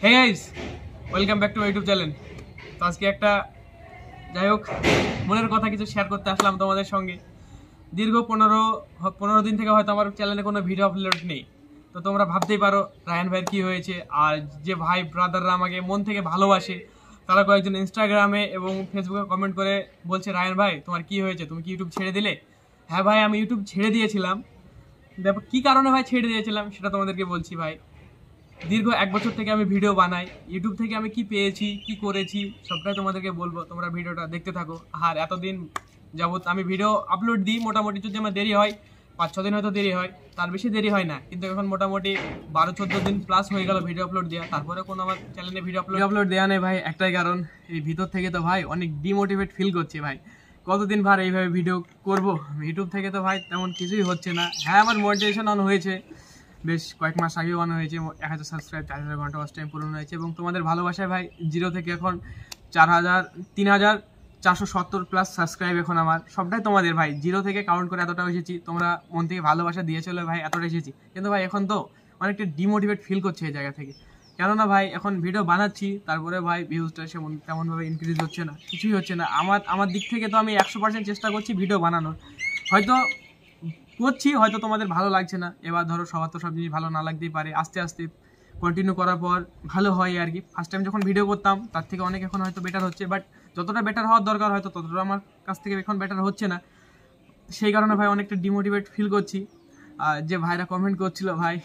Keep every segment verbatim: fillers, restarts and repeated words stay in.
Hey guys, welcome back to YouTube channel. তো আজকে একটা যাই হোক মনের কথা কিছু শেয়ার করতে আসলাম তোমাদের সঙ্গে। দীর্ঘ পনেরো পনেরো দিন থেকে হয়তো আমার চ্যানেলে কোনো ভিডিও আপলোড নেই। তো তোমরা ভাবতেই পারো রায়হান ভাইয়ের কী হয়েছে। আর যে ভাই ব্রাদাররা আমাকে মন থেকে ভালোবাসে তারা কয়েকজন ইনস্টাগ্রামে এবং ফেসবুকে কমেন্ট করে বলছে, রায়হান ভাই তোমার কি হয়েছে, তুমি কি ইউটিউব ছেড়ে দিলে? হ্যাঁ ভাই, আমি ইউটিউব ছেড়ে দিয়েছিলাম। ব্যাপার কী কারণে ভাই ছেড়ে দিয়েছিলাম সেটা তোমাদেরকে বলছি। ভাই দীর্ঘ এক বছর থেকে আমি ভিডিও বানাই, ইউটিউব থেকে আমি কি পেয়েছি কি করেছি সবটাই তোমাদেরকে বলবো, তোমরা ভিডিওটা দেখতে থাকো। আর এতদিন যাবৎ আমি ভিডিও আপলোড দিই, মোটামুটি যদি আমার দেরি হয় পাঁচ ছ দিন হয়তো দেরি হয়, তার বেশি দেরি হয় না, কিন্তু এখন মোটামুটি বারো চোদ্দো দিন প্লাস হয়ে গেল ভিডিও আপলোড দেওয়া, তারপরে কোনো আমার চ্যানেলে ভিডিও আপলোড আপলোড দেওয়া নেই ভাই। একটাই কারণ, এই ভিতর থেকে তো ভাই অনেক ডিমোটিভেট ফিল করছে ভাই। কতদিন ভাই এইভাবে ভিডিও করব, ইউটিউব থেকে তো ভাই তেমন কিছুই হচ্ছে না। হ্যাঁ, আমার মোটিভেশন অন হয়েছে, বেশ কয়েক মাস আগেও অন হয়েছে, এক হাজার সাবস্ক্রাইব, চার হাজার ঘন্টা ওয়াচ টাইম পূরণ হয়েছে এবং তোমাদের ভালোবাসায় ভাই জিরো থেকে এখন চার হাজার তিন হাজার চারশো সত্তর প্লাস সাবস্ক্রাইব এখন আমার। সবটাই তোমাদের ভাই, জিরো থেকে কাউন্ট করে এতটা এসেছি, তোমরা মন থেকে ভালোবাসা দিয়েছিল ভাই, এতটা এসেছি। কিন্তু ভাই এখন তো অনেকটা ডিমোটিভেট ফিল করছে এই জায়গা থেকে। কেননা ভাই এখন ভিডিও বানাচ্ছি, তারপরে ভাই ভিউজটা সেমন তেমনভাবে ইনক্রিজ হচ্ছে না, কিছুই হচ্ছে না। আমার আমার দিক থেকে তো আমি একশো পার্সেন্ট চেষ্টা করছি ভিডিও বানানোর, হয়তো করছি, হয়তো তোমাদের ভালো লাগছে না। এবার ধরো সবার তো সব জিনিস ভালো না লাগতেই পারে, আস্তে আস্তে কন্টিনিউ করার পর ভালো হয় আর কি। ফার্স্ট টাইম যখন ভিডিও করতাম তার থেকে অনেক এখন হয়তো বেটার হচ্ছে, বাট যতটা বেটার হওয়ার দরকার হয়তো ততটা আমার কাছ থেকে এখন বেটার হচ্ছে না। সেই কারণে ভাই অনেকটা ডিমোটিভেট ফিল করছি। আর যে ভাইরা কমেন্ট করছিল ভাই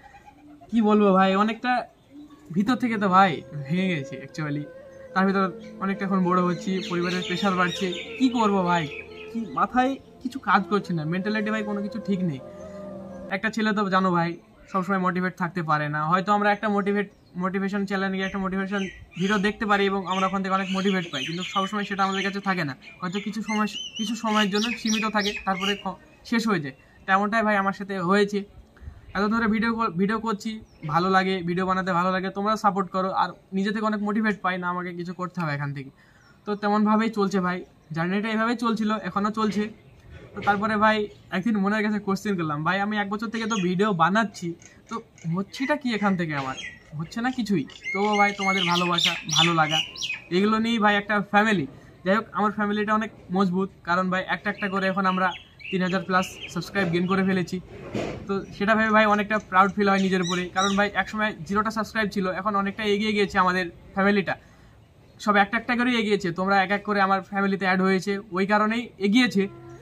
কি বলবো ভাই, অনেকটা ভিতর থেকে তো ভাই ভেঙে গেছে অ্যাকচুয়ালি। তার ভিতর অনেকটা এখন বড় হচ্ছি, পরিবারের প্রেশার বাড়ছে, কি করবো ভাই, কি মাথায় কিছু কাজ করছে না, মেন্টালিটি ভাই কোনো কিছু ঠিক নেই। একটা ছেলে তো জানো ভাই সবসময় মোটিভেট থাকতে পারে না। হয়তো আমরা একটা মোটিভেট মোটিভেশন চ্যানেল গিয়ে একটা মোটিভেশন ভিডিও দেখতে পারি এবং আমরা ওখান থেকে অনেক মোটিভেট পাই, কিন্তু সবসময় সেটা আমাদের কাছে থাকে না। হয়তো কিছু সময় কিছু সময়ের জন্য সীমিত থাকে, তারপরে শেষ হয়ে যায়। তেমনটাই ভাই আমার সাথে হয়েছে। এত ধরে ভিডিও ভিডিও করছি, ভালো লাগে, ভিডিও বানাতে ভালো লাগে, তোমরা সাপোর্ট করো, আর নিজে থেকে অনেক মোটিভেট পাই না আমাকে কিছু করতে হবে এখান থেকে। তো তেমনভাবেই চলছে ভাই, জার্নিটা এভাবেই চলছিল, এখনও চলছে। তো তারপরে ভাই একদিন মনের কাছে কোশ্চেন করলাম, ভাই আমি এক বছর থেকে তো ভিডিও বানাচ্ছি, তো হচ্ছেটা কি এখান থেকে? আমার হচ্ছে না কিছুই। তো ভাই তোমাদের ভালোবাসা, ভালো লাগা, এগুলো নিয়েই ভাই একটা ফ্যামিলি। যাই হোক, আমার ফ্যামিলিটা অনেক মজবুত, কারণ ভাই একটা একটা করে এখন আমরা তিন হাজার প্লাস সাবস্ক্রাইব গেইন করে ফেলেছি। তো সেটা ভেবে ভাই অনেকটা প্রাউড ফিল হয় নিজের উপরে, কারণ ভাই একসময় জিরোটা সাবস্ক্রাইব ছিল, এখন অনেকটা এগিয়ে গিয়েছে আমাদের ফ্যামিলিটা, সব একটা একটা করেই এগিয়েছে। তোমরা এক এক করে আমার ফ্যামিলিতে অ্যাড হয়েছে, ওই কারণেই এগিয়েছে।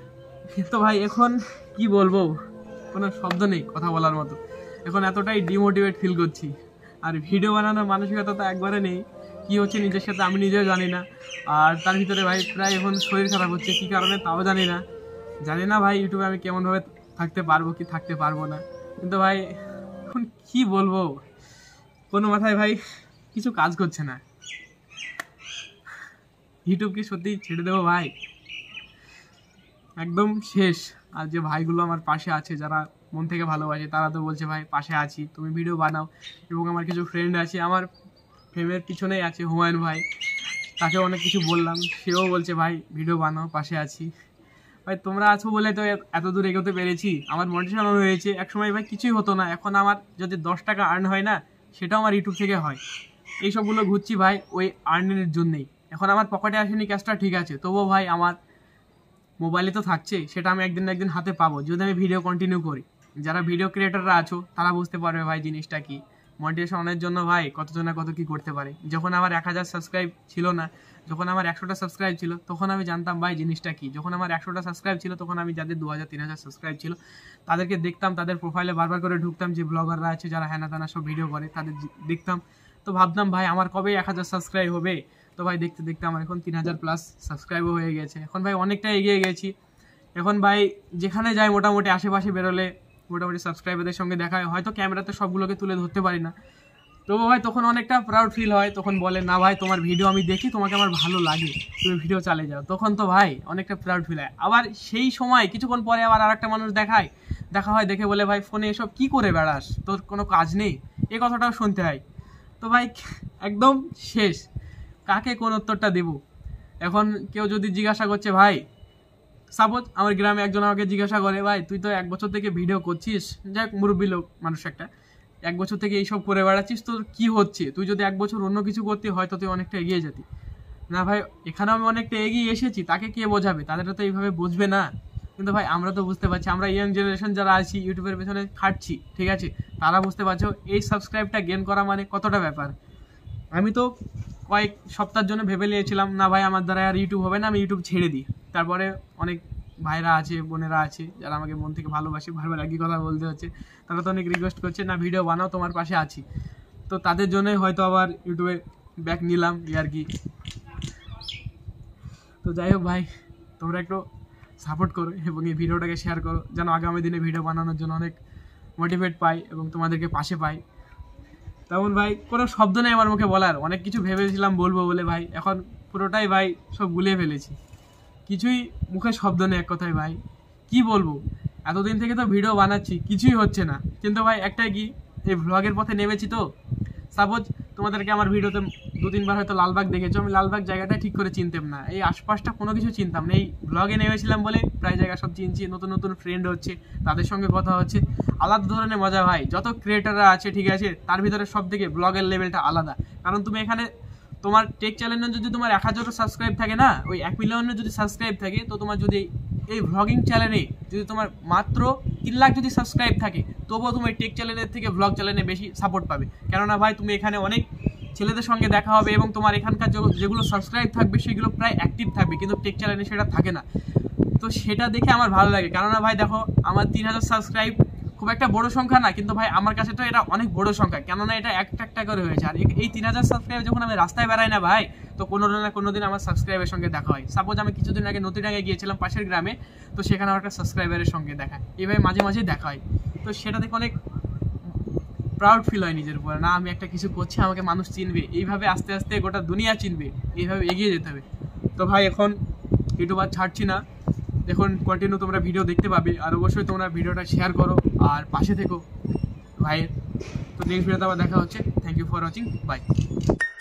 তো ভাই এখন কি বলবো, কোনো শব্দ নেই কথা বলার মতো। এখন এতটাই ডিমোটিভেট ফিল করছি, আর ভিডিও বানানোর মানসিকতা তো একবারে নেই। কি হচ্ছে নিজের সাথে আমি নিজেও জানি না। আর তার ভিতরে ভাই প্রায় এখন শরীর খারাপ হচ্ছে, কী কারণে তাও জানি না। জানি না ভাই ইউটিউবে আমি কেমনভাবে থাকতে পারবো কি থাকতে পারবো না, কিন্তু ভাই এখন কি বলবো, কোনো মাথায় ভাই কিছু কাজ করছে না। ইউটিউব কি সত্যি ছেড়ে দেবো ভাই? একদম শেষ। আর যে ভাইগুলো আমার পাশে আছে, যারা মন থেকে ভালোবাসে, তারা তো বলছে ভাই পাশে আছি, তুমি ভিডিও বানাও। এবং আমার কিছু ফ্রেন্ড আছে, আমার ফ্রেমের পিছনেই আছে হুমায়ুন ভাই, তাকে অনেক কিছু বললাম, সেও বলছে ভাই ভিডিও বানাও, পাশে আছি। ভাই তোমরা আছো বলে তো এত দূর এগোতে পেরেছি, আমার মোটিভেশন হয়েছে। একসময় ভাই কিছুই হতো না, এখন আমার যদি দশ টাকা আর্ন হয় না, সেটাও আমার ইউটিউব থেকে হয়। এই সবগুলো ঘুরছি ভাই ওই আর্নের জন্যেই। এখন আমার পকেটে আসেনি ক্যাশটা, ঠিক আছে, তবুও ভাই আমার মোবাইলে তো থাকছে, সেটা আমি একদিন না একদিন হাতে পাবো যদি আমি ভিডিও কন্টিনিউ করি। যারা ভিডিও ক্রিয়েটাররা আছো তারা বুঝতে পারবে ভাই জিনিসটা কি। মোটিভেশনের জন্য ভাই কতজনা কত কি করতে পারে। যখন আমার এক হাজার সাবস্ক্রাইব ছিল না, যখন আমার একশোটা সাবস্ক্রাইব ছিল, তখন আমি জানতাম ভাই জিনিসটা কি। যখন আমার একশোটা সাবস্ক্রাইব ছিল, তখন আমি যাদের দু হাজার তিন হাজার সাবস্ক্রাইব ছিল তাদেরকে দেখতাম, তাদের প্রোফাইলে বারবার করে ঢুকতাম, যে ব্লগাররা আছে যারা হ্যানা তানা সব ভিডিও করে তাদের দেখতাম। তো ভাবতাম ভাই আমার কবে এক হাজার সাবস্ক্রাইব হবে। তো ভাই দেখতে দেখতে আমার এখন তিন হাজার প্লাস সাবস্ক্রাইবও হয়ে গেছে। এখন ভাই অনেকটা এগিয়ে গেছি। এখন ভাই যেখানে যাই মোটামুটি আশেপাশে বেরোলে মোটামুটি সাবস্ক্রাইবারদের সঙ্গে দেখা হয়, হয়তো ক্যামেরাতে সবগুলোকে তুলে ধরতে পারি না, তবু ভাই তখন অনেকটা প্রাউড ফিল হয়। তখন বলে না ভাই তোমার ভিডিও আমি দেখি, তোমাকে আমার ভালো লাগে, তুমি ভিডিও চালিয়ে যাও, তখন তো ভাই অনেকটা প্রাউড ফিল হয়। আবার সেই সময় কিছুক্ষণ পরে আবার আর একটা মানুষ দেখায় দেখা হয়, দেখে বলে ভাই ফোনে এসব কি করে বেড়াস, তোর কোনো কাজ নেই, এই কথাটাও শুনতে হয়। তো ভাই একদম শেষ, কাকে কোন উত্তরটা দেব? এখন কেউ যদি জিজ্ঞাসা করছে, ভাই সাপোজ আমার গ্রামে একজন আমাকে জিজ্ঞাসা করে, ভাই তুই তো এক বছর থেকে ভিডিও করছিস, যাই হোক মুরব্বী লোক মানুষ একটা, এক বছর থেকে এইসব করে বেড়াচ্ছিস, তোর কি হচ্ছে? তুই যদি এক বছর অন্য কিছু করতে হয়তো তুই অনেকটা এগিয়ে যেতি না ভাই। এখানে আমি অনেকটা এগিয়ে এসেছি, তাকে কে বোঝাবে? তাদের তো এইভাবে বুঝবে না। কিন্তু ভাই আমরা তো বুঝতে পারছি, আমরা ইয়াং জেনারেশন যারা আছি ইউটিউবের পেছনে খাটছি, ঠিক আছে, তারা বুঝতে পারছো এই সাবস্ক্রাইবটা গেন করা মানে কতটা ব্যাপার। আমি তো কয়েক সপ্তাহের জন্য ভেবে নিয়েছিলাম না ভাই আমার দ্বারা আর ইউটিউব হবে না, আমি ইউটিউব ছেড়ে দিই। তারপরে অনেক ভাইরা আছে, বোনেরা আছে যারা আমাকে মন থেকে ভালোবাসে, বারবার একই কথা বলতে হচ্ছে, তারা তো অনেক রিকোয়েস্ট করছে না ভিডিও বানাও, তোমার পাশে আছি। তো তাদের জন্যই হয়তো আবার ইউটিউবে ব্যাক নিলাম আর কি। তো যাই হোক ভাই, তোমরা একটু সাপোর্ট করো এবং এই ভিডিওটাকে শেয়ার করো, যেন আগামী দিনে ভিডিও বানানোর জন্য অনেক মোটিভেট পাই এবং তোমাদেরকে পাশে পাই। তেমন ভাই কোনো শব্দ নেই আমার মুখে বলার, অনেক কিছু ভেবেছিলাম বলবো বলে ভাই, এখন পুরোটাই ভাই সব গুলিয়ে ফেলেছি, কিছুই মুখে শব্দ নেই এক কথায় ভাই। কি বলবো, এতদিন থেকে তো ভিডিও বানাচ্ছি, কিছুই হচ্ছে না। কিন্তু ভাই একটাই কি, এই ভ্লগের পথে নেমেছি তো, সাপোজ তোমাদেরকে আমার ভিডিওতে দু তিনবার হয়তো লালবাগ দেখেছো, আমি লালবাগ জায়গাটা ঠিক করে চিনতাম না, এই আশপাশটা কোনো কিছু চিনতাম না। এই ভ্লগে নেমেছিলাম বলে প্রায় জায়গা সব চিনছি, নতুন নতুন ফ্রেন্ড হচ্ছে, তাদের সঙ্গে কথা হচ্ছে, আলাদা ধরনের মজা ভাই। যত ক্রিয়েটাররা আছে ঠিক আছে, তার ভিতরে সব থেকে ব্লগের লেভেলটা আলাদা। কারণ তুমি এখানে তোমার টেক চ্যানেলে যদি তোমার এক হাজারও সাবস্ক্রাইব থাকে না, ওই এক মিলিয়নের যদি সাবস্ক্রাইব থাকে, তো তোমার যদি এই ভ্লগিং চ্যানেলে যদি তোমার মাত্র তিন লাখ যদি সাবস্ক্রাইব থাকে, তবুও তুমি টেক চ্যানেলের থেকে ভ্লগ চ্যানেলে বেশি সাপোর্ট পাবে। কেননা ভাই তুমি এখানে অনেক ছেলেদের সঙ্গে দেখা হবে এবং তোমার এখানকার যেগুলো সাবস্ক্রাইব থাকবে সেগুলো প্রায় অ্যাক্টিভ থাকবে, কিন্তু টেক চ্যানেলে সেটা থাকে না। তো সেটা দেখে আমার ভালো লাগে। কেননা ভাই দেখো, আমার তিন হাজার সাবস্ক্রাইব খুব একটা বড় সংখ্যা না, কিন্তু ভাই আমার কাছে তো এটা অনেক বড় সংখ্যা, কেননা এটা একটা একটা করে হয়েছে। আর এই তিন হাজার সাবস্ক্রাইব যখন আমি রাস্তায় বেড়াই না ভাই, তো কোনো না কোনো দিন আমার সাবস্ক্রাইবের সঙ্গে দেখা হয়। সাপোজ আমি কিছুদিন আগে নতুনডাঙ্গায় গিয়েছিলাম পাশের গ্রামে, তো সেখানে আমার একটা সাবস্ক্রাইবারের সঙ্গে দেখা, এইভাবে মাঝে মাঝেই দেখা হয়। তো সেটা দেখে অনেক প্রাউড ফিল হয় নিজের উপরে, না আমি একটা কিছু করছি, আমাকে মানুষ চিনবে, এইভাবে আস্তে আস্তে গোটা দুনিয়া চিনবে, এইভাবে এগিয়ে যেতে হবে। তো ভাই এখন ইউটিউব আর ছাড়ছি না, দেখুন কন্টিনিউ তোমরা ভিডিও দেখতে পাবে, আর অবশ্যই তোমরা ভিডিওটা শেয়ার করো আর পাশে থেকো ভাইয়ের। তো নেক্সট ভিডিওতে আবার দেখা হচ্ছে। Thank you for watching, by.